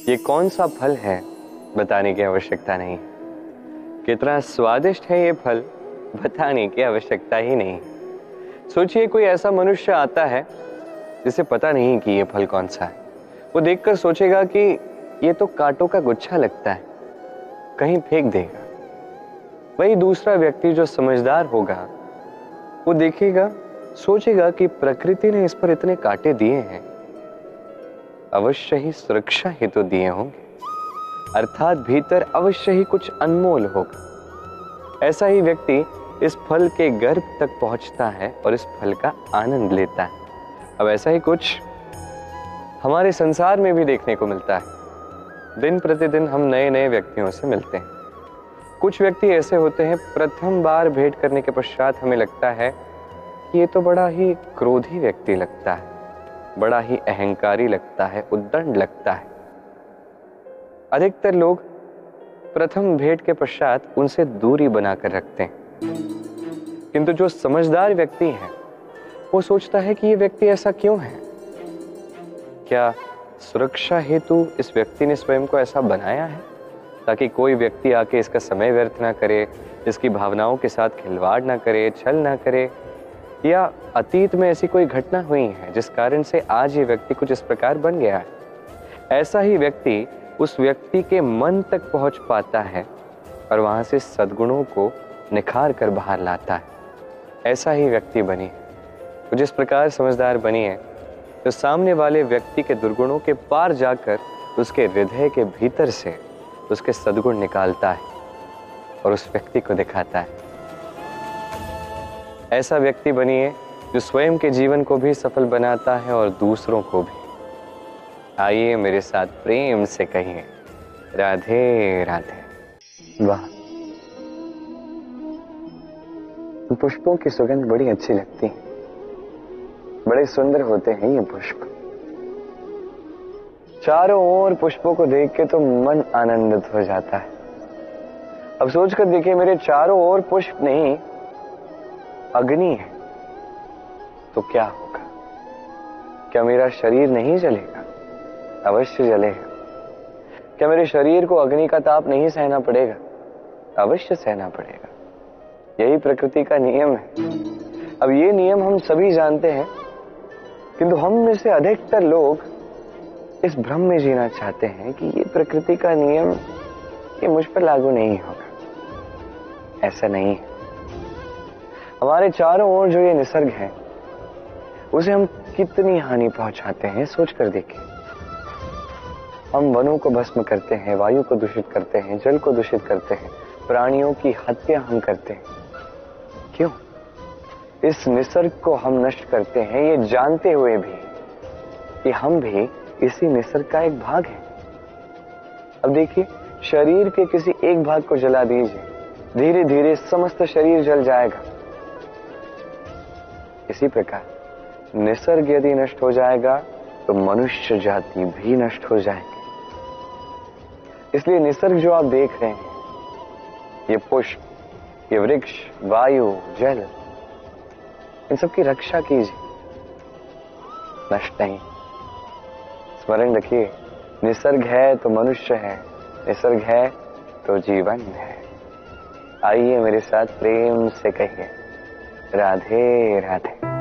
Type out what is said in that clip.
ये कौन सा फल है बताने की आवश्यकता नहीं। कितना स्वादिष्ट है ये फल बताने की आवश्यकता ही नहीं। सोचिए कोई ऐसा मनुष्य आता है जिसे पता नहीं कि ये फल कौन सा है। वो देखकर सोचेगा कि ये तो कांटों का गुच्छा लगता है, कहीं फेंक देगा। वही दूसरा व्यक्ति जो समझदार होगा वो देखेगा, सोचेगा कि प्रकृति ने इस पर इतने कांटे दिए हैं, अवश्य ही सुरक्षा हेतु दिए होंगे, अर्थात भीतर अवश्य ही कुछ अनमोल होगा। ऐसा ही व्यक्ति इस फल के गर्भ तक पहुंचता है और इस फल का आनंद लेता है। अब ऐसा ही कुछ हमारे संसार में भी देखने को मिलता है। दिन प्रतिदिन हम नए नए व्यक्तियों से मिलते हैं। कुछ व्यक्ति ऐसे होते हैं, प्रथम बार भेंट करने के पश्चात हमें लगता है कि ये तो बड़ा ही क्रोधी व्यक्ति लगता है, बड़ा ही अहंकारी लगता है, उद्दंड लगता है। अधिकतर लोग प्रथम भेंट के पश्चात उनसे दूरी बनाकर रखते हैं, किंतु जो समझदार व्यक्ति है वो सोचता है कि ये व्यक्ति ऐसा क्यों है। क्या सुरक्षा हेतु इस व्यक्ति ने स्वयं को ऐसा बनाया है ताकि कोई व्यक्ति आके इसका समय व्यर्थ ना करे, इसकी भावनाओं के साथ खिलवाड़ ना करे, छल ना करे, या अतीत में ऐसी कोई घटना हुई है जिस कारण से आज ये व्यक्ति कुछ इस प्रकार बन गया है। ऐसा ही व्यक्ति उस व्यक्ति के मन तक पहुंच पाता है और वहां से सद्गुणों को निखार कर बाहर लाता है। ऐसा ही व्यक्ति बनी है तो जिस प्रकार समझदार बनी है तो सामने वाले व्यक्ति के दुर्गुणों के पार जाकर उसके हृदय के भीतर से उसके सद्गुण निकालता है और उस व्यक्ति को दिखाता है। ऐसा व्यक्ति बनिए जो स्वयं के जीवन को भी सफल बनाता है और दूसरों को भी। आइए मेरे साथ प्रेम से कहिए, राधे राधे। वाह, पुष्पों की सुगंध बड़ी अच्छी लगती है, बड़े सुंदर होते हैं ये पुष्प। चारों ओर पुष्पों को देख के तो मन आनंदित हो जाता है। अब सोचकर देखिए, मेरे चारों ओर पुष्प नहीं अग्नि है तो क्या होगा? क्या मेरा शरीर नहीं जलेगा? अवश्य जलेगा। क्या मेरे शरीर को अग्नि का ताप नहीं सहना पड़ेगा? अवश्य सहना पड़ेगा। यही प्रकृति का नियम है। अब ये नियम हम सभी जानते हैं, किंतु हम में से अधिकतर लोग इस भ्रम में जीना चाहते हैं कि ये प्रकृति का नियम ये मुझ पर लागू नहीं होगा। ऐसा नहीं है। हमारे चारों ओर जो ये निसर्ग है उसे हम कितनी हानि पहुंचाते हैं, सोचकर देखिए। हम वनों को भस्म करते हैं, वायु को दूषित करते हैं, जल को दूषित करते हैं, प्राणियों की हत्या हम करते हैं। क्यों? इस निसर्ग को हम नष्ट करते हैं ये जानते हुए भी कि हम भी इसी निसर्ग का एक भाग है। अब देखिए, शरीर के किसी एक भाग को जला दीजिए, धीरे धीरे समस्त शरीर जल जाएगा। इसी प्रकार निसर्ग यदि नष्ट हो जाएगा तो मनुष्य जाति भी नष्ट हो जाएगी। इसलिए निसर्ग जो आप देख रहे हैं, ये पुष्प, ये वृक्ष, वायु, जल, इन सब की रक्षा कीजिए, नष्ट नहीं। स्मरण रखिए, निसर्ग है तो मनुष्य है, निसर्ग है तो जीवन है। आइए मेरे साथ प्रेम से कहिए, राधे राधे।